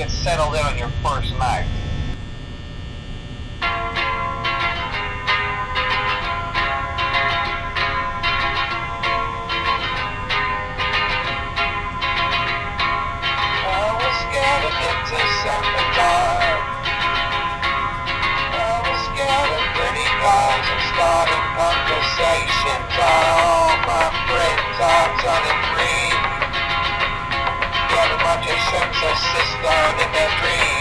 get settled in on your first night. I was scared to get to something dark. I was scared of pretty guys and starting conversations. All my friends are turning green. Got a bunch of sense of sister in their dreams.